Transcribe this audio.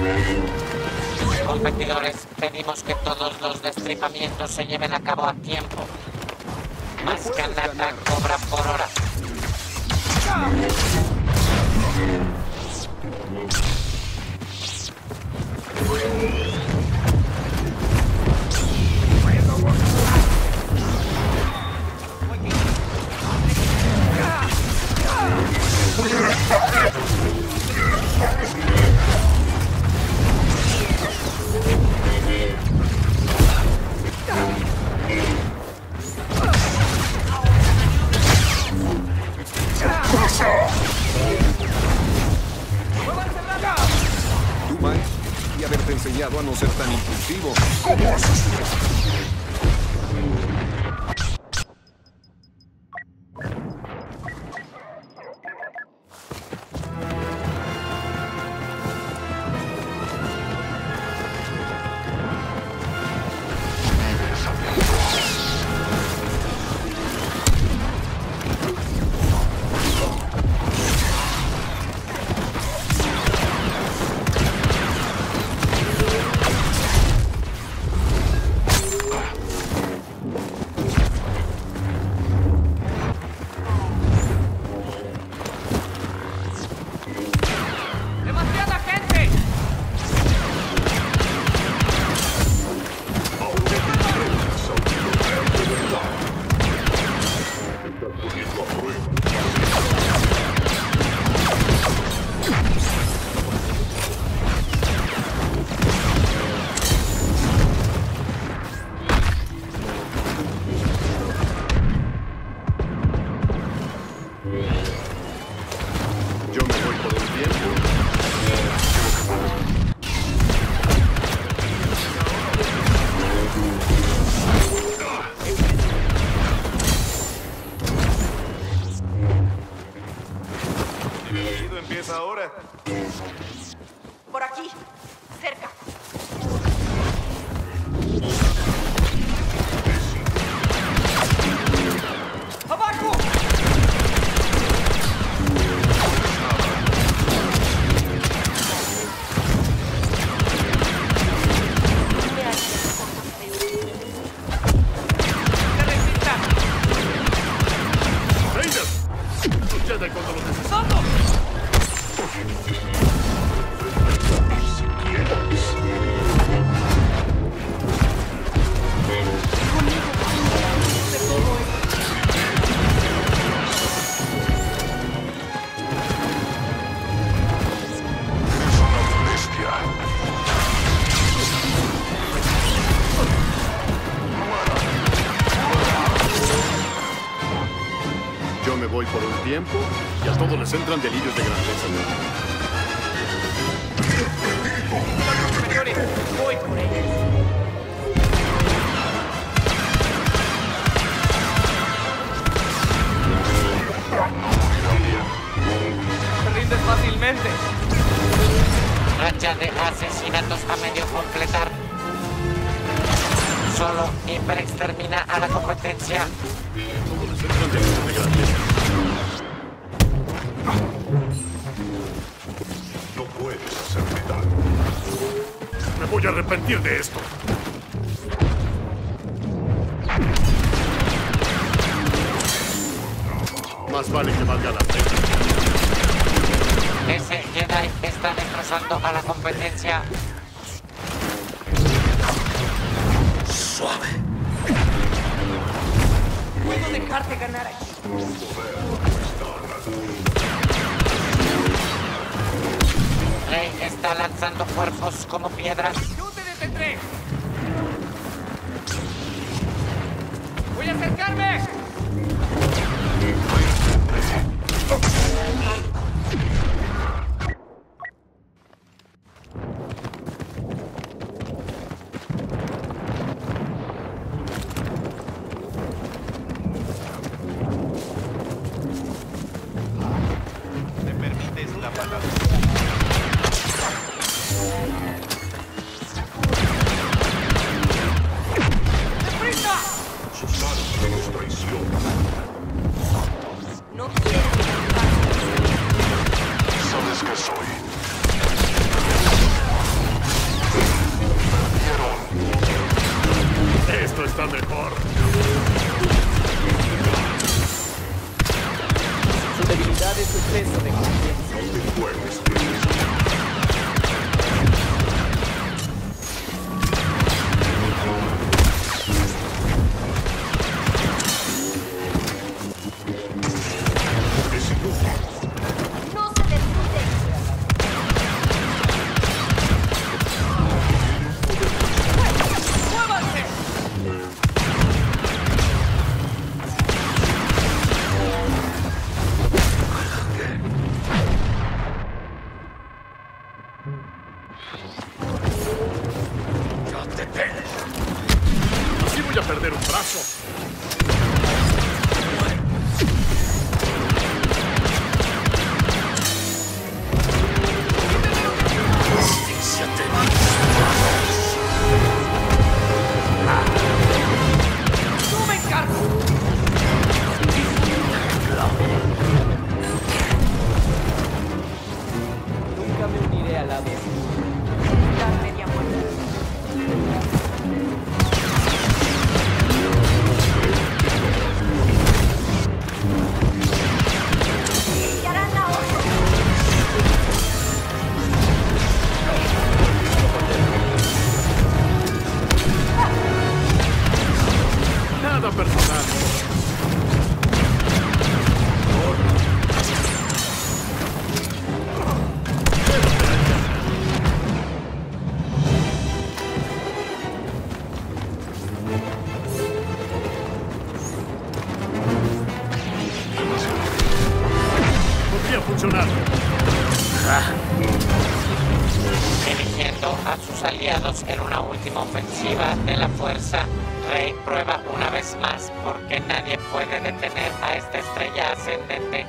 Competidores, pedimos que todos los destripamientos se lleven a cabo a tiempo. Más Kanata cobra por hora. Tú, Mike, y haberte enseñado a no ser tan impulsivo. Empieza ahora. Por aquí, cerca. ¡Abajo! ¡Raiders! ¡Sucede cuando lo necesitamos! Yo me voy por un tiempo y a todos les entran delirios de grandeza. Señores, voy por ellos. Te rindes fácilmente. Racha de asesinatos a medio completar. Solo Hyper extermina a la competencia. Todos les entran delirios de grandeza. No puedes hacerme daño. Me voy a arrepentir de esto. Más vale que valga la pena. Ese Jedi está destrozando a la competencia. Suave. Puedo dejarte ganar aquí. Rey está lanzando cuerpos como piedras. ¡Yo te detendré! ¡Voy a acercarme! ¿Me permites la palabra? ¡Deprisa! Sus manos nos traicionan. No quiero que ¿Sabes qué soy? exceso de confianza. No te puedes creer. Es inútil. No se descuide. ¡Muévanse! ¡No te pegues! Así voy a perder un brazo. ¡Tú me encargo! Nunca me uniré al lado oscuro. La media muerte. Limpiarán la otra. Nada personal. Podría funcionar. Dirigiendo a sus aliados en una última ofensiva de la fuerza, Rey prueba una vez más por qué nadie puede detener a esta estrella ascendente.